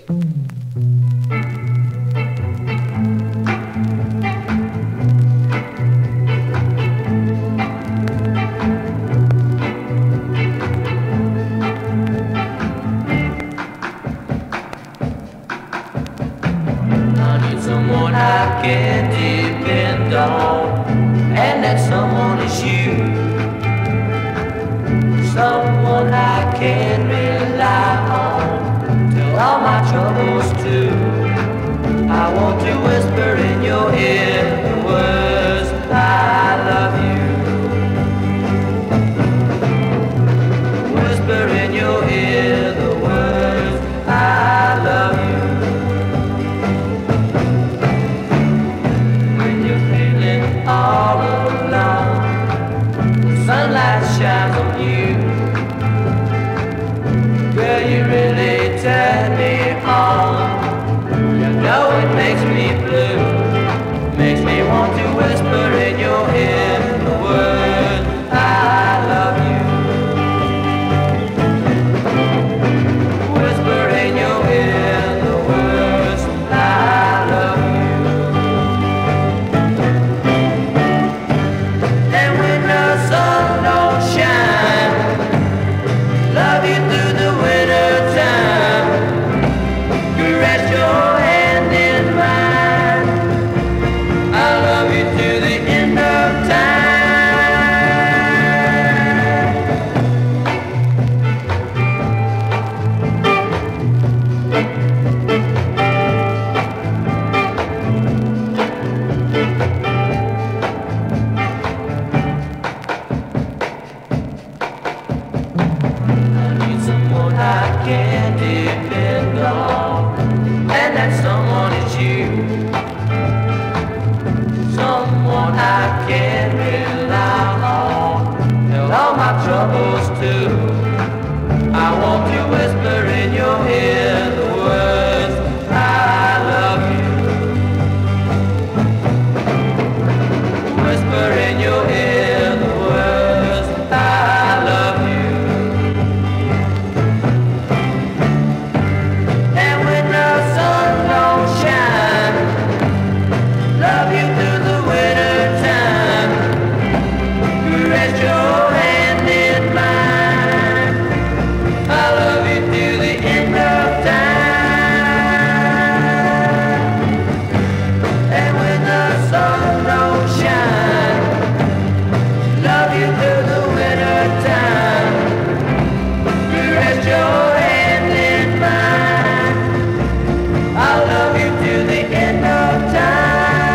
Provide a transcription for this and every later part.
Someone I can depend on, and that someone is you. Someone I can rely on, tell all my troubles to. I want to whisper in your ear the words, I love you. Whisper in your ear the words, I love you. All alone, the sunlight shines on you. Girl, you really turn me on. You know it makes me blue, makes me want to whisper in your ear the word I love you. Whisper in your ear the words I love you. Love you through the winter time. Caress your hand in mine. I love you to the end of time. I can depend on, and that someone is you. Someone I can rely on, and all my troubles too. I want to whisper in your ear the words I love you. Whisper in your ear the words I love you. Love you through the winter time. Caress your hand in mine. I love you to the end of time. And when the sun don't shine, love you through the winter time. Caress your hand in mine. I love you to the end of time.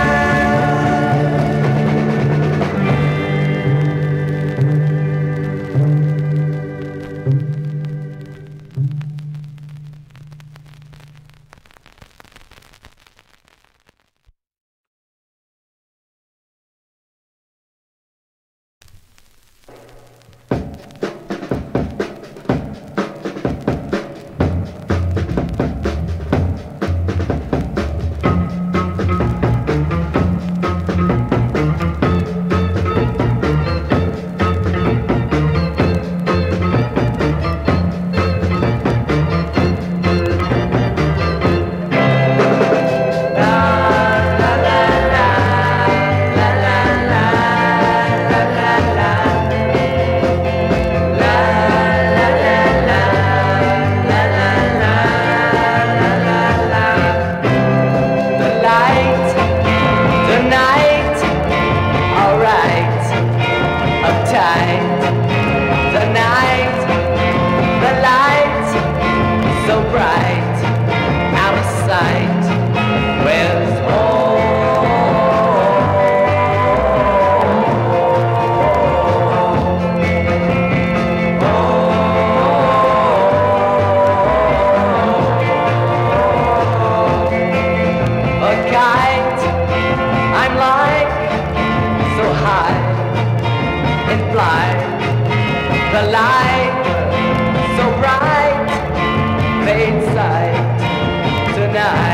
The light so bright, fade sight tonight.